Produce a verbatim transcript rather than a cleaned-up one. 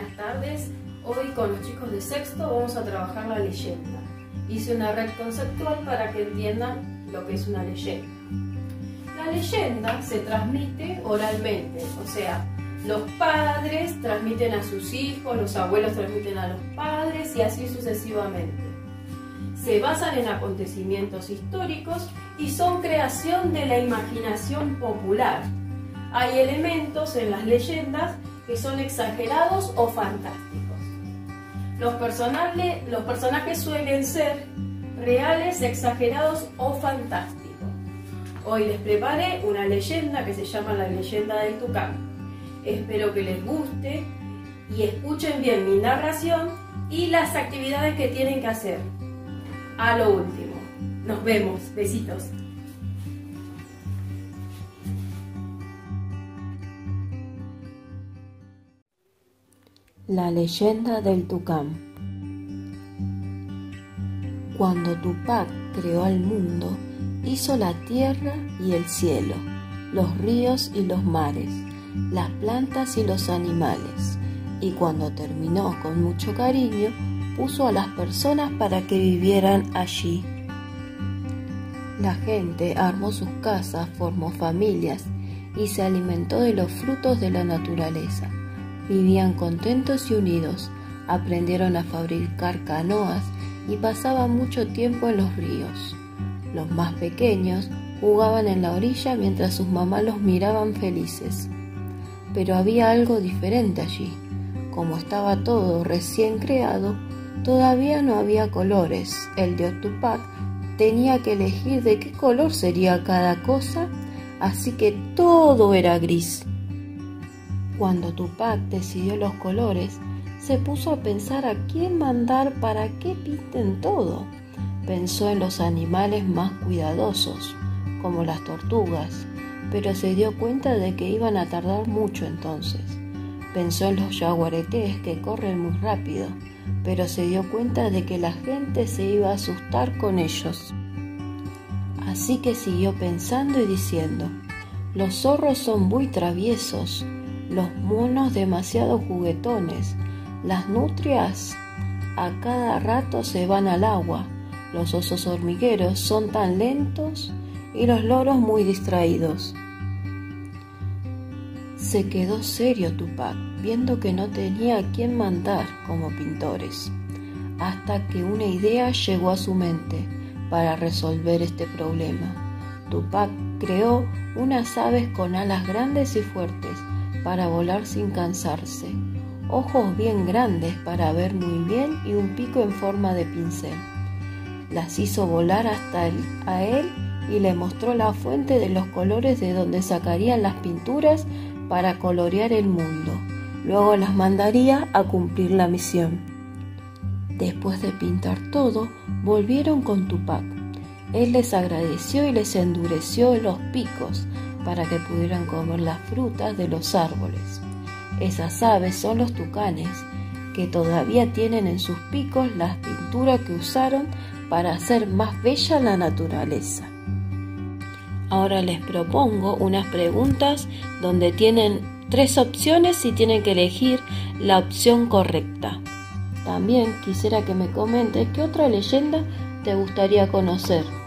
buenas tardes. Hoy con los chicos de sexto vamos a trabajar la leyenda. Hice una red conceptual para que entiendan lo que es una leyenda. La leyenda se transmite oralmente, o sea, los padres transmiten a sus hijos, los abuelos transmiten a los padres y así sucesivamente. Se basan en acontecimientos históricos y son creación de la imaginación popular. Hay elementos en las leyendas que son exagerados o fantásticos. Los personajes, los personajes suelen ser reales, exagerados o fantásticos. Hoy les preparé una leyenda que se llama la leyenda del tucán. Espero que les guste y escuchen bien mi narración y las actividades que tienen que hacer. A lo último. Nos vemos. Besitos. La leyenda del tucán. Cuando Tupac creó al mundo, hizo la tierra y el cielo, los ríos y los mares, las plantas y los animales, y cuando terminó con mucho cariño, puso a las personas para que vivieran allí. La gente armó sus casas, formó familias y se alimentó de los frutos de la naturaleza. Vivían contentos y unidos, aprendieron a fabricar canoas y pasaban mucho tiempo en los ríos. Los más pequeños jugaban en la orilla mientras sus mamás los miraban felices. Pero había algo diferente allí. Como estaba todo recién creado, todavía no había colores. El dios Tupac tenía que elegir de qué color sería cada cosa, así que todo era gris. Cuando Tupac decidió los colores, se puso a pensar a quién mandar para que pinten todo. Pensó en los animales más cuidadosos, como las tortugas, pero se dio cuenta de que iban a tardar mucho entonces. Pensó en los yaguaretés que corren muy rápido, pero se dio cuenta de que la gente se iba a asustar con ellos. Así que siguió pensando y diciendo: los zorros son muy traviesos, los monos demasiado juguetones, las nutrias a cada rato se van al agua, los osos hormigueros son tan lentos y los loros muy distraídos. Se quedó serio Tupac, viendo que no tenía a quién mandar como pintores, hasta que una idea llegó a su mente para resolver este problema. Tupac creó unas aves con alas grandes y fuertes para volar sin cansarse, ojos bien grandes para ver muy bien y un pico en forma de pincel. Las hizo volar hasta él, a él y le mostró la fuente de los colores de donde sacarían las pinturas para colorear el mundo. Luego las mandaría a cumplir la misión. Después de pintar todo, volvieron con Tupac. Él les agradeció y les endureció los picos para que pudieran comer las frutas de los árboles. Esas aves son los tucanes, que todavía tienen en sus picos las pinturas que usaron para hacer más bella la naturaleza. Ahora les propongo unas preguntas donde tienen tres opciones y tienen que elegir la opción correcta. También quisiera que me comentes qué otra leyenda te gustaría conocer.